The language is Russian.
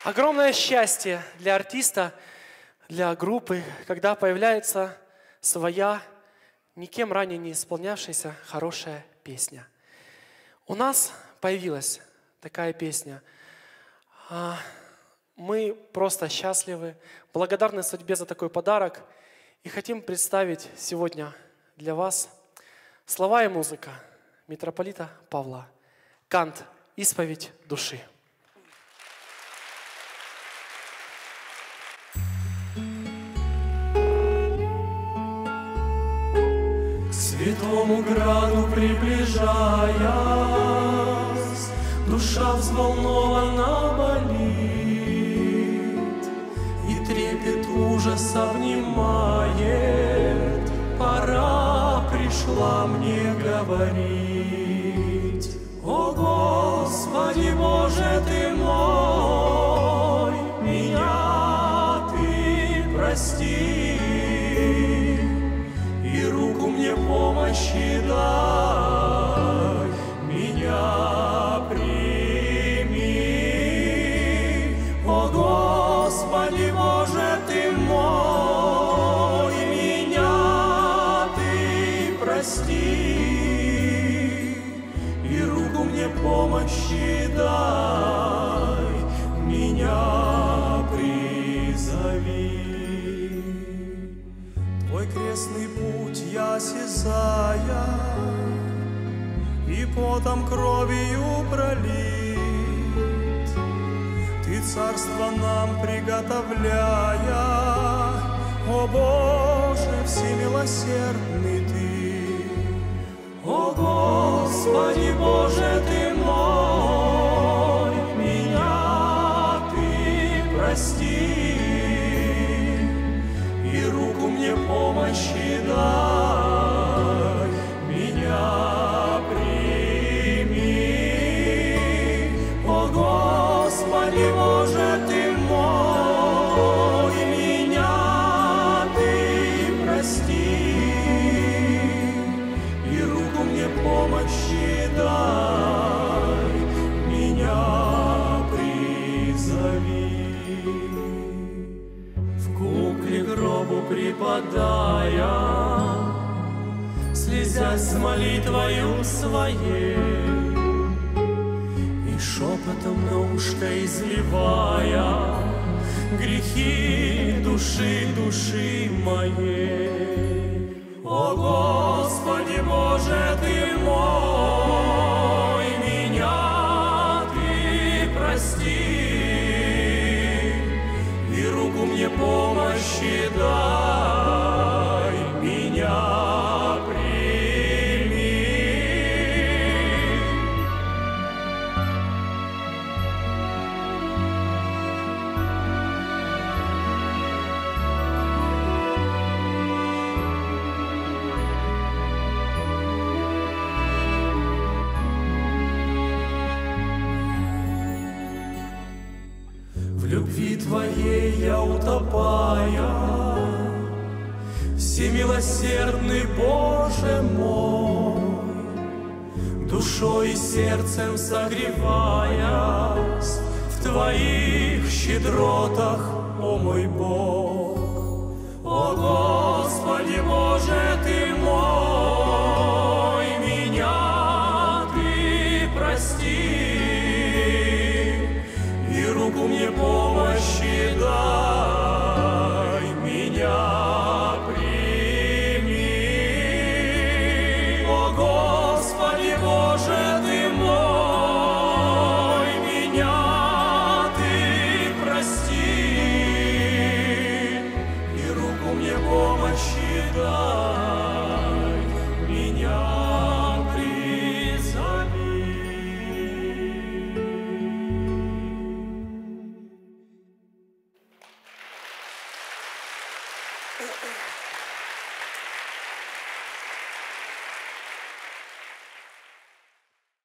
Огромное счастье для артиста, для группы, когда появляется своя, никем ранее не исполнявшаяся хорошая песня. У нас появилась такая песня. Мы просто счастливы, благодарны судьбе за такой подарок и хотим представить сегодня для вас слова и музыка митрополита Павла. Кант «Исповедь души». Святому граду приближаясь, душа взволнована болит, и трепет ужаса внимает. Пора пришла мне говорить: о Господи Боже ты мой, меня ты прости. Помощи дай, меня прими. О Господи Боже ты мой, меня ты прости, и руку мне помощи дай, меня призови. Твой крестный путь я осязая, и потом кровью пролит, ты царство нам приготовляя, о Боже всемилосердный ты. О Господи Боже ты мой, меня ты прости, и руку мне помощи дай, меня прими. О Господи Боже ты мой, меня ты прости, и руку мне помощи дай, меня призови. Гробу припадая, слезясь с молитвою своей, и шепотом на ушко изливая грехи души моей. О Господи Боже ты мой, меня ты прости, руку мне помощи дай, меня прими. В любви Твоей я утопая, всемилосердный Боже мой, душой и сердцем согреваясь в Твоих щедротах, о мой Бог. О Господи Боже ты мой, меня ты прости, руку мне помощи дай, меня